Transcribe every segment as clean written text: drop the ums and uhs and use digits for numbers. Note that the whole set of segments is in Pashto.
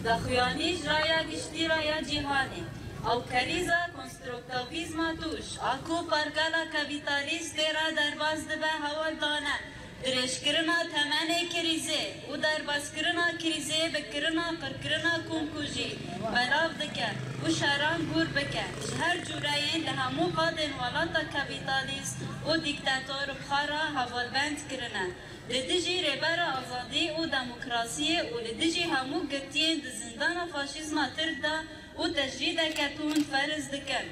دخویانی جرایا گشتی رایا جیهانی او کریزا کنستروکتاویزما توش اکو پرگالا کپیتالیست را درباز دبه هوا دانه درشکرنا تمن کریزه و دربازکرنا کریزه بکرنا قرکرنا کمکوژی بلاو دکه و شهران گور بکه هر جورایین لهمو قادن ولاتا کپیتالیست و دیکتاتور بخارا هوالبند کرنه لدجی ربر آزادی و دموکراسی و لدجی همو گرتین زندان فاشیزما ترک دا و تجرید کتون فرز دکن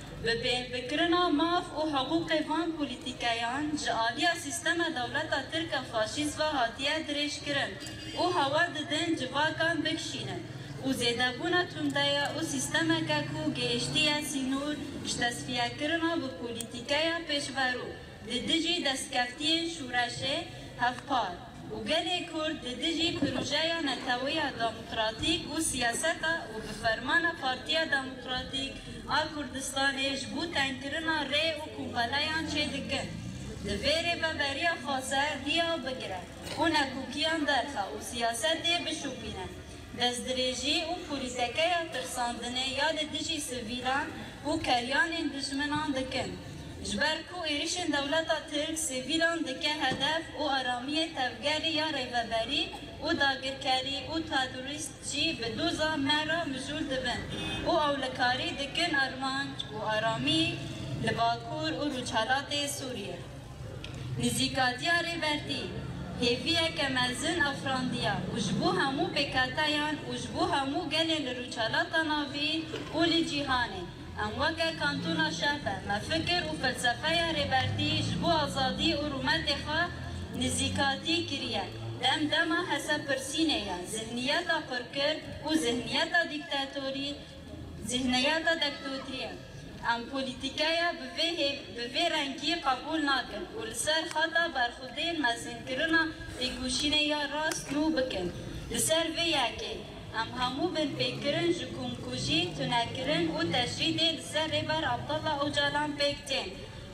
بکرنا ماف و حقوق وان پولیتیکایان جعالیا سیستم دولت ترک فاشیز و هاتیه درش کرن و هوا ددن جواکان بکشینن و زیده بونا تندایا و سیستم که گیشتی سینور اشتصفیه کرنا به پولیتیکایا پیشورو لدجی دستکفتی شورشه هفپار و گله کرد ددجی پروژه نتوی دموکراتیک و سیاست و بفرمان پارتیا دموکراتیک آ کردستانش بو تنکرنا ری و کوپالایان چه دکن دویره ببریا خاصه هیا بگره و نکوکیان درخه و سیاست دی بشوپینه دزدریجی و پولیتکه ترساندنه یا ددجی سویلان و کریان دشمنان دکن جبر کو ایریشن دولت ترک سیویلان دکه هدف و آرامی تفگری یا ریوبری و داگرکاری و تادوریست جی به دوزا مرا مجول دبن و اولکاری دکن ارمان و آرامی لباکور و روچالات سوریه نزیکاتیا ریورتی هیویه که مزن افراندیا و جبو همو بکاتایان و جبو همو گلن لروچالات ناوی و لجیهانه ام وکه کانتونا شهبه مفکر و فلسفه ریبرتی جبو آزادی و رومت خواه نزیکاتی کریه دم دما حسب پرسینه یا ذهنیت قرکر و ذهنیت دیکتاتوری ذهنیت دکتاتوریه ام پولیتیکایا به رنگی قبول نکن و لسر خطا برخودین مزن کرنا ایگوشینه یا راست نو بکن لسر ویا که ام همو بن پیکرن جکوم کوجی تنکرن و تجرید لسر ریبر عبدالله اوجالان پیکتین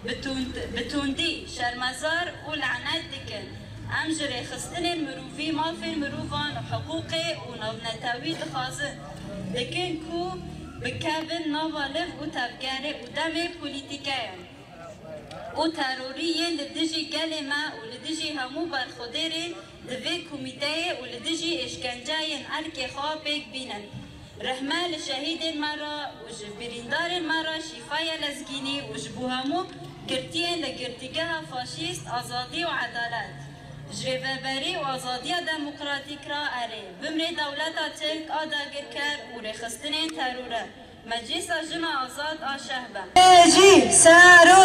بتوندی شرمزار و لعنت دکن ام جره خستن مروفی مافین مروفان و حقوق و نونتاوی دخازن دکن کو بکابن نوالف و تفگره و دم پولیتیکایم و تروریین لدجی گلما و لدجی همو برخودرین دوی کمیته و لدجی اشکنجاین ارک خواه پیک بینن رحمه لشهید مرا و جبریندار مرا شفای لزگینی و جبو همو گرتین لگرتیگه فاشیست آزادی و عدالت جریوبری و آزادی دموکراتیک را اره بمری دولت ترک آداگر کر و رخستنین تروره مجلس جمع آزاد آشهبه